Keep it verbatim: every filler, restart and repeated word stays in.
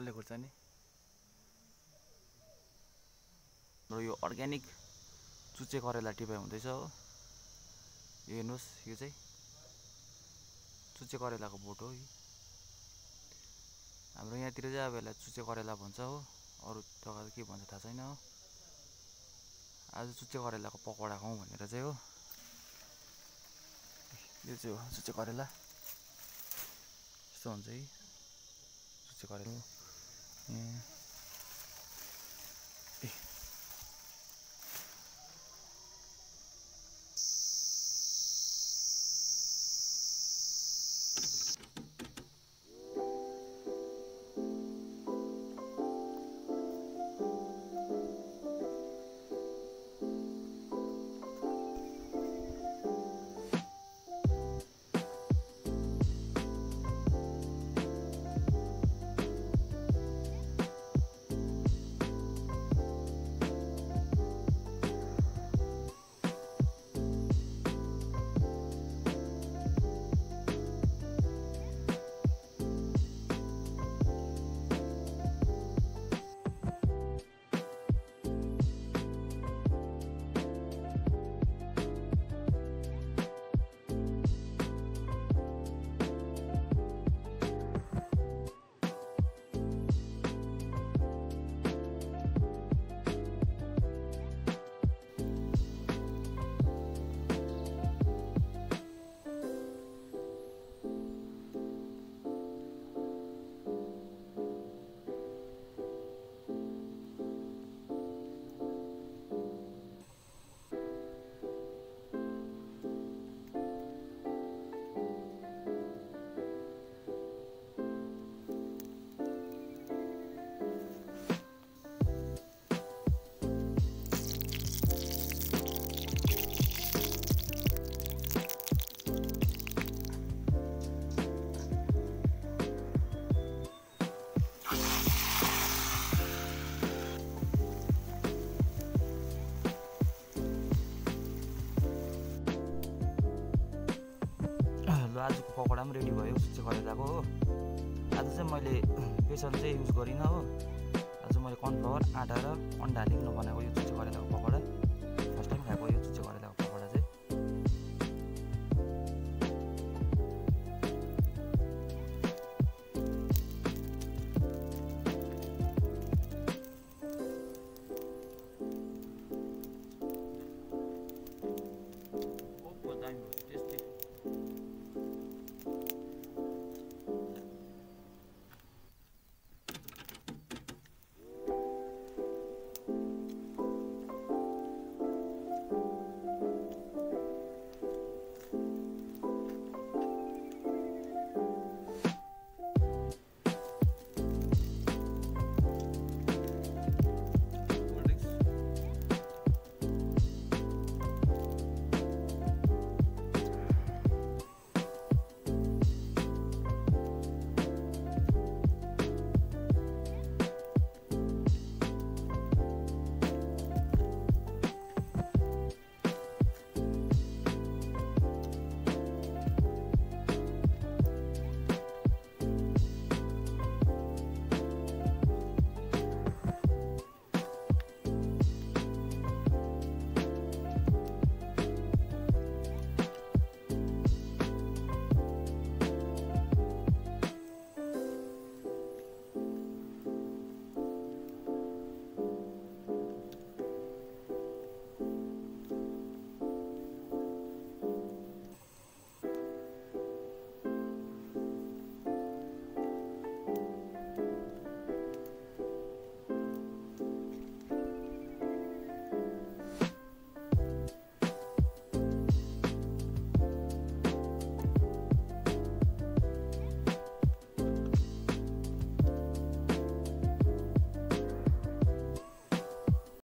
डल्ले खुर्सानी र यो अर्ग्यानिक चुचे करेला टिपाइ हुँदैछ हो। यो हेर्नुहोस्, यो चाहिँ चुचे करेलाको बोट हो। हाम्रो यहाँतिर चाहिँ अब यसलाई चुचे करेला भन्छ हो, अरू जग्गा के भन्छ थाहा छैन हो। आज चुचे करेलाको पकौडा खाउँ भनेर चाहिँ हो। यो चाहिँ हो चुचे करेला, यस्तो हुन्छ है चुचे करेला। ए ल आजको पकौडा पनि रेडी भयो चुचे करेलाको हो। आज चाहिँ मैले बेसन चाहिँ युज गरिनँ हो। आज मैले कर्नफ्लावर, आँटा र अन्डा हालिकन बनाएको यो चुचे करेलाको